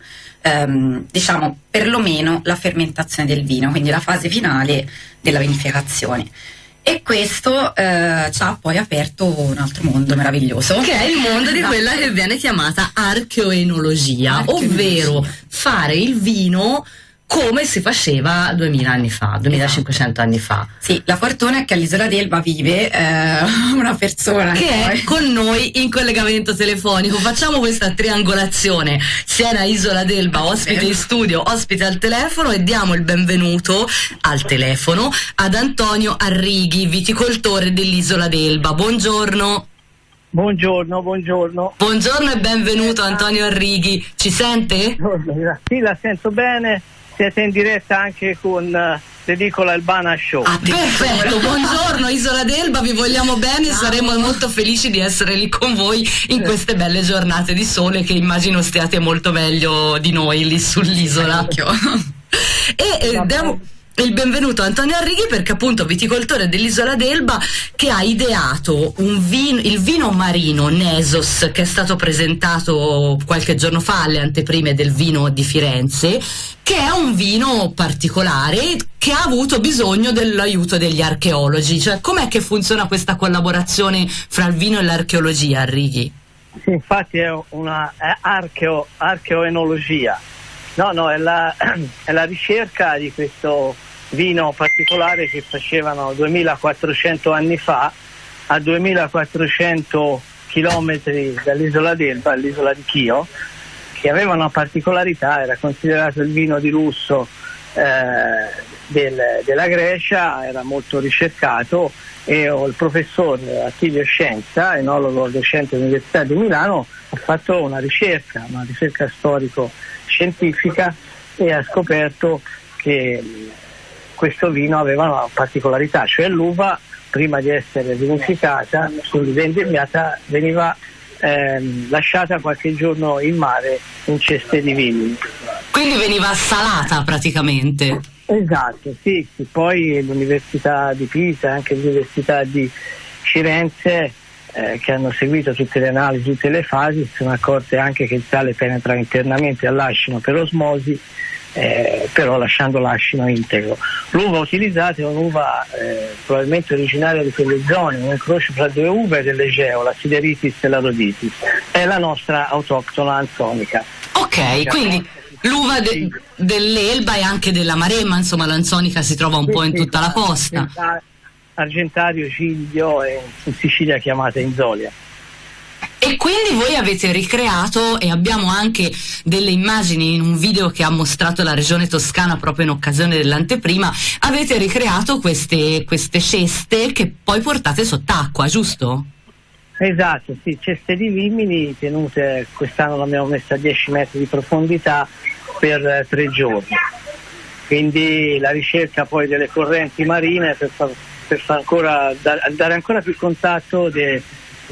diciamo perlomeno la fermentazione del vino, quindi la fase finale della vinificazione. E questo ci ha poi aperto un altro mondo meraviglioso, che è il mondo di quella che viene chiamata archeoenologia, ovvero fare il vino come si faceva 2000 anni fa, 2500 anni fa. Sì, la fortuna è che all'isola d'Elba vive una persona che è con noi in collegamento telefonico. Facciamo questa triangolazione: Siena, Isola d'Elba, ospite in studio, ospite al telefono, e diamo il benvenuto al telefono ad Antonio Arrighi, viticoltore dell'Isola d'Elba. Buongiorno. Buongiorno, buongiorno. Buongiorno e benvenuto Antonio Arrighi. Ci sente? Sì, la sento bene. Siete in diretta anche con l'edicola Elbana Show. Perfetto, buongiorno Isola d'Elba, vi vogliamo bene, saremo molto felici di essere lì con voi in queste belle giornate di sole, che immagino stiate molto meglio di noi lì sull'isola. E diamo il benvenuto a Antonio Arrighi, perché appunto viticoltore dell'Isola d'Elba, che ha ideato il vino marino Nesos, che è stato presentato qualche giorno fa alle anteprime del vino di Firenze, che è un vino particolare che ha avuto bisogno dell'aiuto degli archeologi. Cioè, com'è che funziona questa collaborazione fra il vino e l'archeologia, Arrighi? Sì, infatti è una archeoenologia. No, è la ricerca di questo vino particolare che facevano 2400 anni fa, a 2400 chilometri dall'isola d'Elba, all'isola di Chio, che aveva una particolarità: era considerato il vino di lusso della Grecia, era molto ricercato, e il professor Attilio Scienza, enologo docente dell'Università di Milano, ha fatto una ricerca storico-scientifica, e ha scoperto che questo vino aveva una particolarità, cioè l'uva, prima di essere vinificata, quindi vendemmiata, veniva lasciata qualche giorno in mare in ceste di vini. Quindi veniva salata praticamente. Esatto, sì. Poi l'Università di Pisa e anche l'Università di Firenze, che hanno seguito tutte le analisi, tutte le fasi, si sono accorte anche che il sale penetra internamente all'ascino per osmosi, però lasciando l'ascino integro. L'uva utilizzata è un'uva probabilmente originaria di quelle zone, un incrocio fra due uve dell'Egeo, la Sideritis e la Rhoditis. È la nostra autoctona anzonica. Ok, quindi l'uva dell'Elba e anche della Maremma, insomma l'anzonica si trova un po' in tutta la costa. Argentario, Ciglio e in Sicilia chiamata Inzolia. E quindi voi avete ricreato, e abbiamo anche delle immagini in un video che ha mostrato la regione Toscana proprio in occasione dell'anteprima, avete ricreato queste ceste che poi portate sott'acqua, giusto? Esatto, sì, ceste di vimini tenute, quest'anno l'abbiamo messa a 10 metri di profondità per 3 giorni. quindi la ricerca poi delle correnti marine per dare ancora più contatto del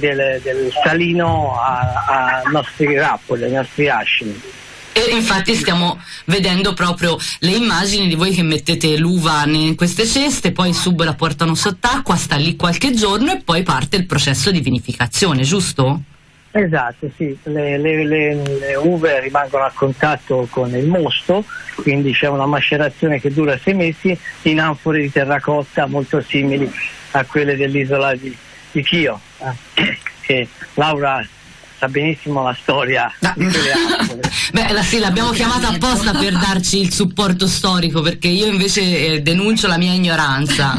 salino ai nostri grappoli, ai nostri ascini. E infatti stiamo vedendo proprio le immagini di voi che mettete l'uva in queste ceste, poi sub la portano sott'acqua, sta lì qualche giorno e poi parte il processo di vinificazione, giusto? Esatto, sì, le uve rimangono a contatto con il mosto, quindi c'è una macerazione che dura 6 mesi in anfore di terracotta molto simili a quelle dell'isola di Chio, che Laura sa benissimo la storia di quelle anfore. Beh, sì, l'abbiamo chiamata apposta per darci il supporto storico, perché io invece denuncio la mia ignoranza.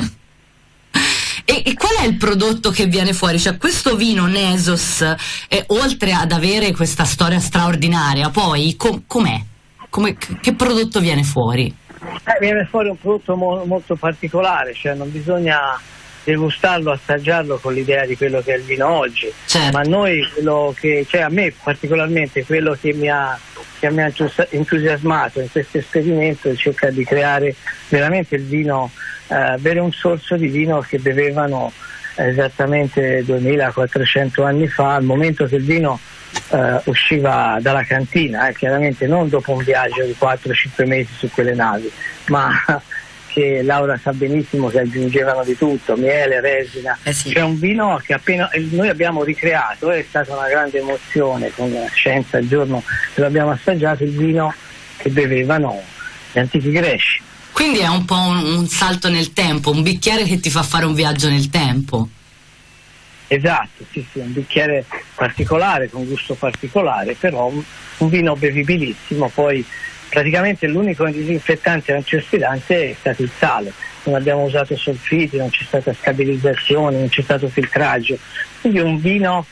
E qual è il prodotto che viene fuori? Cioè, questo vino Nesos, oltre ad avere questa storia straordinaria, poi com'è? Che prodotto viene fuori? Viene fuori un prodotto molto particolare, cioè non bisogna degustarlo, assaggiarlo con l'idea di quello che è il vino oggi, certo. Ma noi, a me particolarmente, quello che mi ha entusiasmato in questo esperimento è cercare di creare veramente il vino, bere un sorso di vino che bevevano esattamente 2400 anni fa, al momento che il vino usciva dalla cantina, chiaramente non dopo un viaggio di 4-5 mesi su quelle navi, ma che Laura sa benissimo che aggiungevano di tutto, miele, resina. Sì. C'è un vino che appena noi abbiamo ricreato, è stata una grande emozione con la scienza il giorno che l'abbiamo assaggiato, il vino che bevevano gli antichi greci. Quindi è un po' un salto nel tempo, un bicchiere che ti fa fare un viaggio nel tempo. Esatto, sì, un bicchiere particolare, con gusto particolare, però un vino bevibilissimo. Poi praticamente l'unico disinfettante e antiossidante è stato il sale, non abbiamo usato solfiti, non c'è stata stabilizzazione, non c'è stato filtraggio, quindi un vino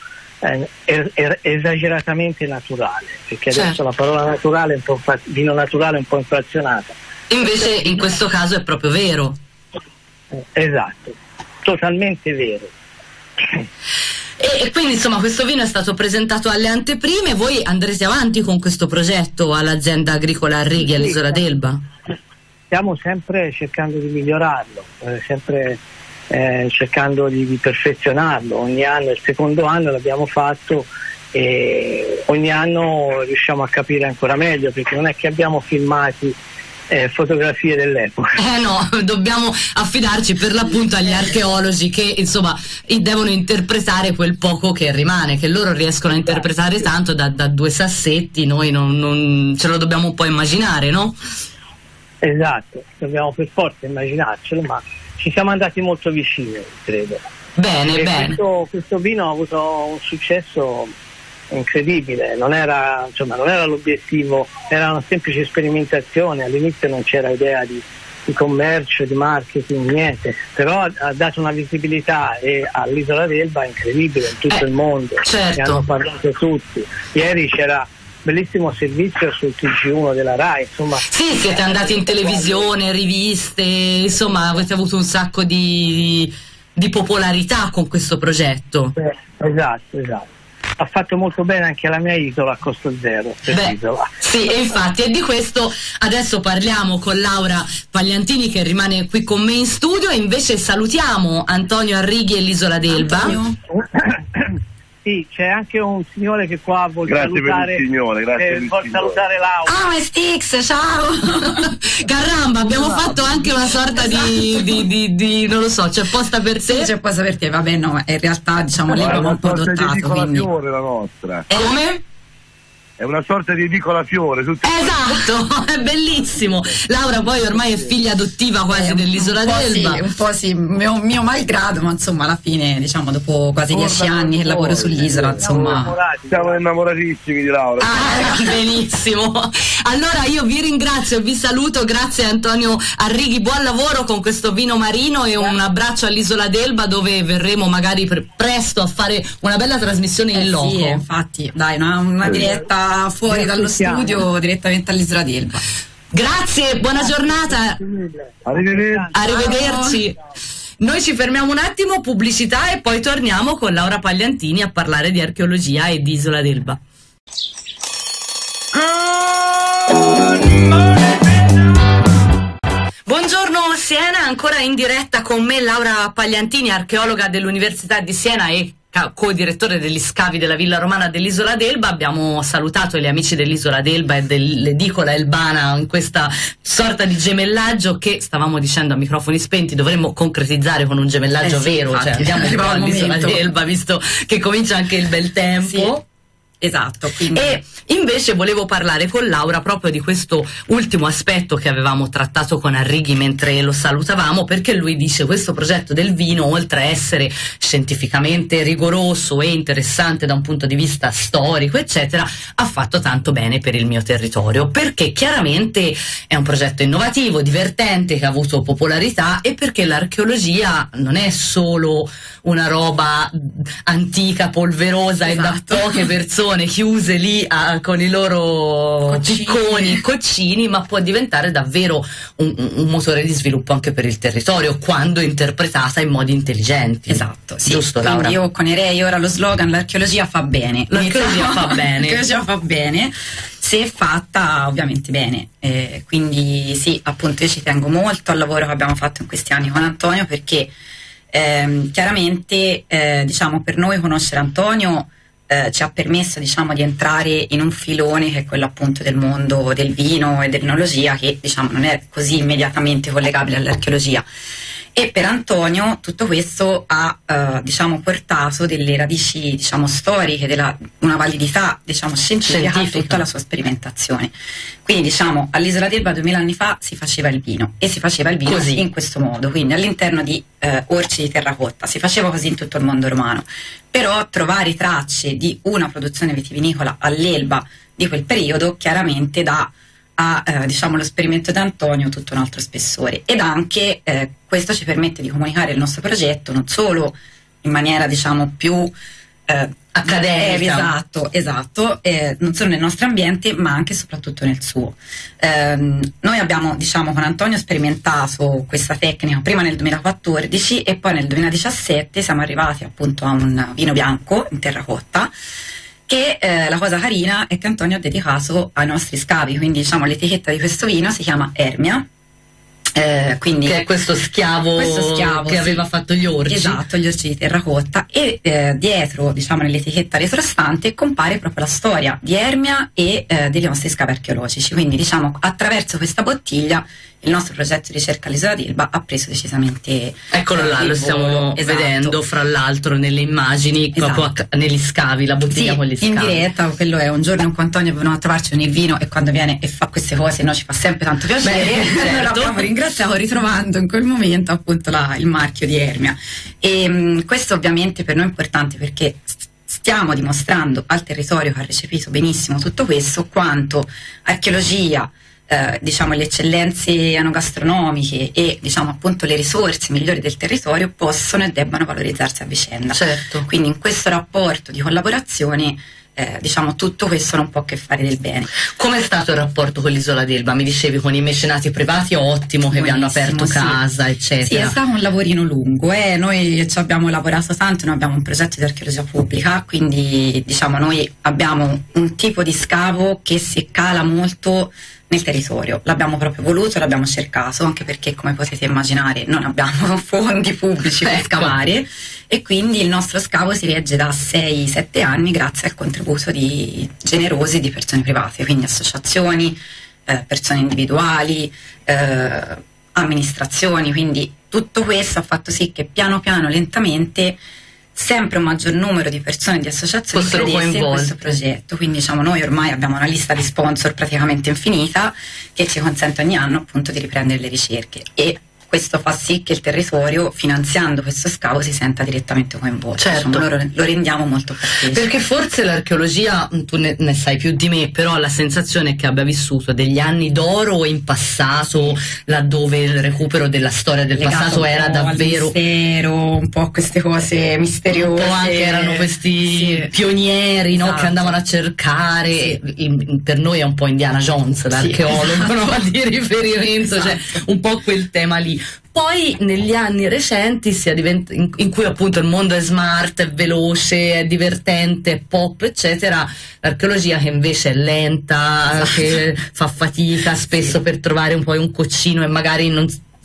esageratamente naturale, perché adesso certo. La parola naturale è vino naturale è un po' inflazionata. Invece in questo caso è proprio vero. Esatto, totalmente vero. E quindi insomma questo vino è stato presentato alle anteprime, voi andrete avanti con questo progetto all'azienda agricola Arrighi all'isola d'Elba? Stiamo sempre cercando di migliorarlo, sempre cercando di perfezionarlo, ogni anno, il secondo anno l'abbiamo fatto e ogni anno riusciamo a capire ancora meglio, perché non è che abbiamo filmati fotografie dell'epoca. No, dobbiamo affidarci per l'appunto agli archeologi che insomma devono interpretare quel poco che rimane, che loro riescono a interpretare tanto da 2 sassetti, noi non ce lo dobbiamo un po' immaginare, no? Esatto, dobbiamo per forza immaginarcelo, ma ci siamo andati molto vicini, credo. Bene. Questo vino ha avuto un successo incredibile, non era l'obiettivo, era una semplice sperimentazione, all'inizio non c'era idea di commercio, di marketing, niente, però ha dato una visibilità all'isola d'Elba incredibile in tutto il mondo, certo. Ne hanno parlato tutti, ieri c'era bellissimo servizio sul TG1 della Rai, insomma. Sì, siete andati in televisione, riviste, insomma avete avuto un sacco di popolarità con questo progetto. Esatto. Ha fatto molto bene anche alla mia isola a costo zero. Sì, e infatti, e di questo adesso parliamo con Laura Pagliantini che rimane qui con me in studio, e invece salutiamo Antonio Arrighi e l'isola d'Elba. Sì, c'è anche un signore che qua vuol salutare. Vuol salutare Laura. Ah, Stix, ciao! Caramba, abbiamo fatto anche una sorta di non lo so, c'è posta per te. Sì, c'è posta per te, vabbè, no, in realtà diciamo lei è un po' adottato, quindi. Fiore la nostra. Come? È una sorta di edicola fiore. Esatto, è bellissimo. Laura poi ormai è figlia adottiva quasi dell'isola d'Elba. Sì, un po' sì, mio malgrado, ma insomma alla fine, diciamo, dopo quasi 10 anni che lavoro sull'isola, insomma. Siamo innamoratissimi di Laura. Benissimo. Allora io vi ringrazio, vi saluto, grazie Antonio Arrighi, buon lavoro con questo vino marino e un abbraccio all'isola d'Elba, dove verremo magari presto a fare una bella trasmissione in loco. Sì, infatti, dai, una diretta fuori dallo studio direttamente all'isola d'Elba. Grazie, buona giornata. Arrivederci. Noi ci fermiamo un attimo, pubblicità, e poi torniamo con Laura Pagliantini a parlare di archeologia e di isola d'Elba. ancora in diretta con me Laura Pagliantini, archeologa dell'Università di Siena e co-direttore degli scavi della Villa Romana dell'Isola d'Elba. Abbiamo salutato gli amici dell'Isola d'Elba e dell'edicola elbana in questa sorta di gemellaggio che, stavamo dicendo a microfoni spenti, dovremmo concretizzare con un gemellaggio vero, infatti, cioè andiamo un po' all'Isola d'Elba, visto che comincia anche il bel tempo. Sì. Esatto, quindi... E invece volevo parlare con Laura proprio di questo ultimo aspetto che avevamo trattato con Arrighi mentre lo salutavamo, perché lui dice: questo progetto del vino, oltre a essere scientificamente rigoroso e interessante da un punto di vista storico eccetera, ha fatto tanto bene per il mio territorio, perché chiaramente è un progetto innovativo, divertente, che ha avuto popolarità, e perché l'archeologia non è solo una roba antica, polverosa, esatto, e da poche persone chiuse lì con i loro picconi coccini, ma può diventare davvero un motore di sviluppo anche per il territorio quando interpretata in modi intelligenti. Esatto, sì. Giusto, Quindi Laura? io conierei ora lo slogan: l'archeologia fa bene. L'archeologia fa bene. L'archeologia fa bene, se fatta ovviamente bene. Quindi sì, appunto io ci tengo molto al lavoro che abbiamo fatto in questi anni con Antonio, perché chiaramente diciamo, per noi conoscere Antonio ci ha permesso, diciamo, di entrare in un filone che è quello appunto del mondo del vino e dell'enologia, che diciamo non è così immediatamente collegabile all'archeologia. E per Antonio tutto questo ha diciamo portato delle radici, diciamo, storiche, una validità, diciamo, scientifica a tutta la sua sperimentazione. Quindi diciamo all'Isola d'Elba 2000 anni fa si faceva il vino, e si faceva il vino così, in questo modo, quindi all'interno di orci di terracotta. Si faceva così in tutto il mondo romano, però trovare tracce di una produzione vitivinicola all'Elba di quel periodo chiaramente dà diciamo lo sperimento di Antonio tutto un altro spessore, ed anche questo ci permette di comunicare il nostro progetto non solo in maniera, diciamo, più accademica, esatto, non solo nel nostro ambiente ma anche e soprattutto nel suo. Noi abbiamo, diciamo, con Antonio sperimentato questa tecnica prima nel 2014 e poi nel 2017 siamo arrivati appunto a un vino bianco in terracotta, che la cosa carina è che Antonio ha dedicato ai nostri scavi, quindi diciamo l'etichetta di questo vino si chiama Ermia, quindi che è questo schiavo che aveva fatto gli orci. Esatto, gli orci di terracotta, e dietro, diciamo, nell'etichetta retrostante compare proprio la storia di Ermia e dei nostri scavi archeologici, quindi diciamo attraverso questa bottiglia il nostro progetto di ricerca all'Isola d'Elba ha preso decisamente eccolo là, lo stiamo vedendo fra l'altro nelle immagini, proprio negli scavi, la bottiglia con gli scavi. In diretta, quello è un giorno in cui Antonio venuto a trovarci con il vino, e quando viene e fa queste cose noi ci fa sempre tanto piacere. Allora abbiamo ringraziato ritrovando in quel momento appunto il marchio di Ermia, e questo ovviamente per noi è importante, perché stiamo dimostrando al territorio che ha recepito benissimo tutto questo quanto archeologia, diciamo le eccellenze enogastronomiche e diciamo appunto le risorse migliori del territorio possono e debbano valorizzarsi a vicenda. Certo. Quindi in questo rapporto di collaborazione diciamo tutto questo non può che fare del bene. Com'è stato il rapporto con l'Isola d'Elba? Mi dicevi con i mecenati privati, ottimo, che vi hanno aperto casa, eccetera. Sì, è stato un lavorino lungo, noi ci abbiamo lavorato tanto, noi abbiamo un progetto di archeologia pubblica, quindi diciamo noi abbiamo un tipo di scavo che si cala molto nel territorio, l'abbiamo proprio voluto, l'abbiamo cercato, anche perché come potete immaginare non abbiamo fondi pubblici per scavare, e quindi il nostro scavo si regge da 6-7 anni grazie al contributo generosi di persone private, quindi associazioni, persone individuali, amministrazioni, quindi tutto questo ha fatto sì che piano piano, lentamente, sempre un maggior numero di persone e di associazioni credesse in questo progetto. Quindi diciamo noi ormai abbiamo una lista di sponsor praticamente infinita che ci consente ogni anno appunto di riprendere le ricerche, e questo fa sì che il territorio, finanziando questo scavo, si senta direttamente coinvolto. Certo. Diciamo, lo rendiamo molto partecipe. Perché forse l'archeologia, tu ne sai più di me, però ho la sensazione che abbia vissuto degli anni d'oro in passato, laddove il recupero della storia del passato era davvero al mistero, un po' queste cose misteriose, un po' anche erano questi pionieri, no, esatto, che andavano a cercare. Per noi è un po' Indiana Jones l'archeologo, no, di riferimento, esatto, cioè un po' quel tema lì. Poi negli anni recenti in cui appunto il mondo è smart, è veloce, è divertente, è pop, eccetera, l'archeologia che invece è lenta, esatto, che fa fatica spesso per trovare un po' un coccino e magari non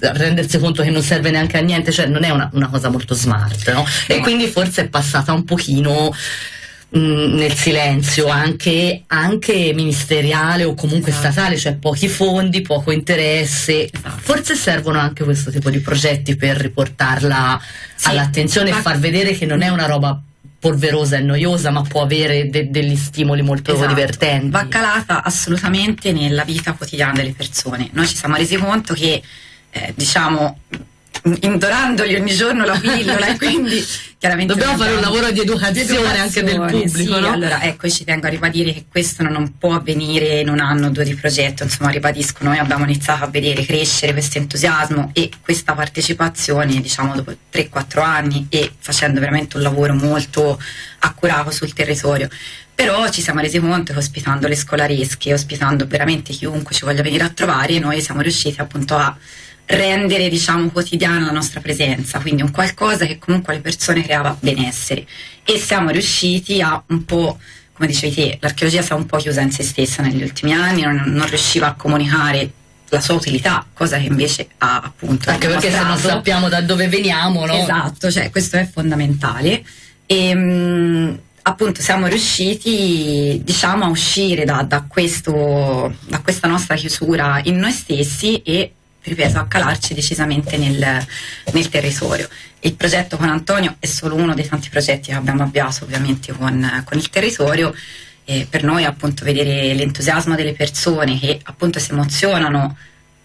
rendersi conto che non serve neanche a niente, cioè non è una cosa molto smart, no? E quindi forse è passata un pochino nel silenzio anche ministeriale o comunque statale, cioè pochi fondi, poco interesse. Forse servono anche questo tipo di progetti per riportarla all'attenzione e far vedere che non è una roba polverosa e noiosa, ma può avere degli stimoli molto divertenti. Va calata assolutamente nella vita quotidiana delle persone. Noi ci siamo resi conto che diciamo indorandoli ogni giorno la pillola e quindi chiaramente dobbiamo fare un lavoro di educazione anche del pubblico, sì, no? Allora ecco, ci tengo a ribadire che questo non può avvenire in un anno o due di progetto, insomma ribadisco, noi abbiamo iniziato a vedere crescere questo entusiasmo e questa partecipazione diciamo dopo 3-4 anni e facendo veramente un lavoro molto accurato sul territorio. Però ci siamo resi conto che ospitando le scolaresche, ospitando veramente chiunque ci voglia venire a trovare, noi siamo riusciti appunto a rendere diciamo quotidiana la nostra presenza, quindi un qualcosa che comunque alle persone creava benessere, e siamo riusciti a un po', come dicevi te, l'archeologia si è un po' chiusa in se stessa negli ultimi anni, non riusciva a comunicare la sua utilità, cosa che invece ha appunto anche perché se non sappiamo da dove veniamo, no? Esatto, cioè questo è fondamentale e appunto siamo riusciti diciamo a uscire da questa nostra chiusura in noi stessi e ripeto, a calarci decisamente nel territorio. Il progetto con Antonio è solo uno dei tanti progetti che abbiamo avviato ovviamente con il territorio, e per noi appunto vedere l'entusiasmo delle persone che appunto si emozionano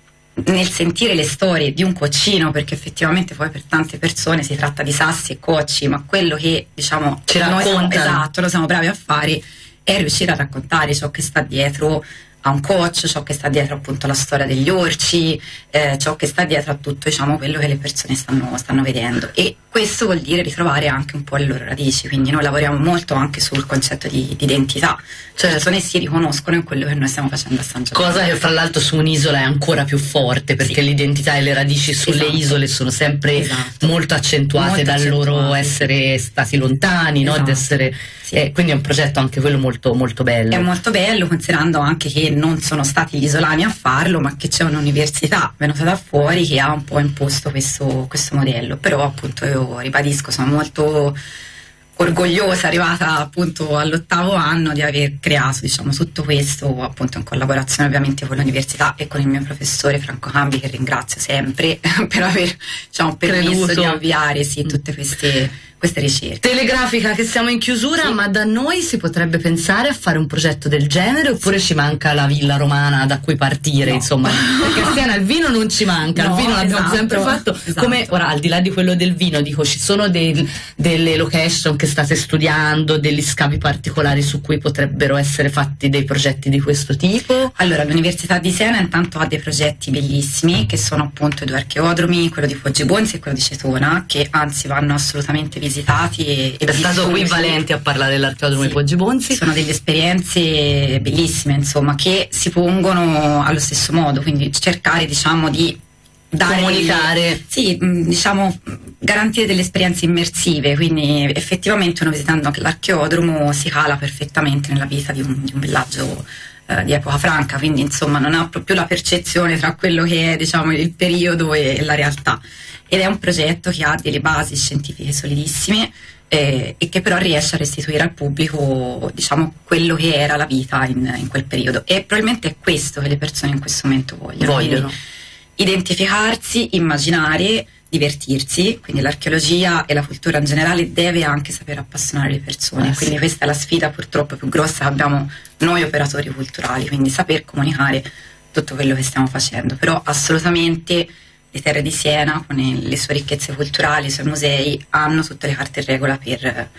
nel sentire le storie di un coccino, perché effettivamente poi per tante persone si tratta di sassi e cocci, ma quello che diciamo ci noi raccontano, lo siamo bravi a fare è riuscire a raccontare ciò che sta dietro a un coach, ciò che sta dietro appunto alla storia degli orci, ciò che sta dietro a tutto diciamo quello che le persone stanno vedendo, e questo vuol dire ritrovare anche un po' le loro radici, quindi noi lavoriamo molto anche sul concetto di identità, cioè le persone si riconoscono in quello che noi stiamo facendo a San Giovanni, cosa che fra l'altro su un'isola è ancora più forte, perché l'identità e le radici sulle isole sono sempre molto accentuate dal loro essere stati lontani, no? Ed essere, quindi è un progetto anche quello molto molto bello. È molto bello, considerando anche che non sono stati gli isolani a farlo, ma che c'è un'università venuta da fuori che ha un po' imposto questo modello. Però appunto io ribadisco, sono molto orgogliosa, arrivata appunto all'8º anno, di aver creato diciamo tutto questo appunto in collaborazione ovviamente con l'università e con il mio professore Franco Cambi, che ringrazio sempre per aver diciamo permesso di avviare tutte queste ricerche. Telegrafica che siamo in chiusura, ma da noi si potrebbe pensare a fare un progetto del genere, oppure ci manca la villa romana da cui partire, insomma, perché a Siena il vino non ci manca, il vino l'abbiamo sempre fatto, come ora al di là di quello del vino, dico, ci sono delle location che state studiando, degli scavi particolari su cui potrebbero essere fatti dei progetti di questo tipo? Allora, l'Università di Siena intanto ha dei progetti bellissimi che sono appunto i 2 archeodromi, quello di Poggibonsi e quello di Cetona, che anzi vanno assolutamente visitati e è stato qui Valenti a parlare dell'archeodromo di Poggibonsi. Sono delle esperienze bellissime, insomma, che si pongono allo stesso modo, quindi cercare diciamo di comunicare, diciamo garantire delle esperienze immersive, quindi effettivamente uno visitando anche l'archeodromo si cala perfettamente nella vita di un villaggio di epoca franca, quindi insomma non ha proprio la percezione tra quello che è diciamo il periodo e la realtà, ed è un progetto che ha delle basi scientifiche solidissime e che però riesce a restituire al pubblico diciamo quello che era la vita in quel periodo, e probabilmente è questo che le persone in questo momento vogliono. Identificarsi, immaginare, divertirsi, quindi l'archeologia e la cultura in generale deve anche saper appassionare le persone, quindi questa è la sfida purtroppo più grossa che abbiamo noi operatori culturali, quindi saper comunicare tutto quello che stiamo facendo. Però assolutamente le terre di Siena, con le sue ricchezze culturali, i suoi musei, hanno tutte le carte in regola per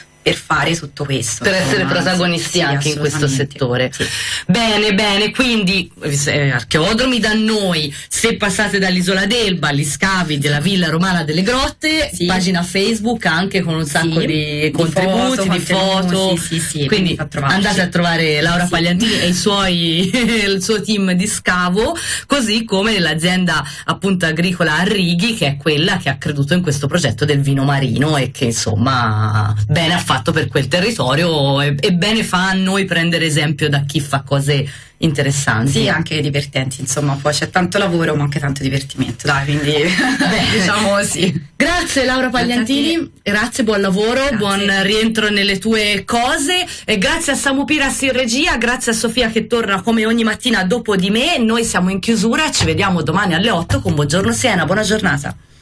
fare tutto questo, per essere protagonisti anche in questo settore. Bene, quindi archeodromi da noi, se passate dall'Isola d'Elba, gli scavi della Villa Romana delle Grotte, pagina Facebook anche con un sacco di contributi, di foto, quindi andate a trovare Laura Pagliantini e il suo team di scavo, così come l'azienda appunto agricola Arrighi, che è quella che ha creduto in questo progetto del vino marino e che insomma bene ha fatto fatto per quel territorio, e bene fa a noi prendere esempio da chi fa cose interessanti. Sì, anche divertenti, insomma, poi c'è tanto lavoro ma anche tanto divertimento, dai, quindi diciamo sì. Grazie Laura Pagliantini, grazie, buon lavoro, Grazie. buon rientro nelle tue cose, e grazie a Samu Piras in regia, grazie a Sofia che torna come ogni mattina dopo di me. Noi siamo in chiusura, ci vediamo domani alle 8 con Buongiorno Siena, buona giornata.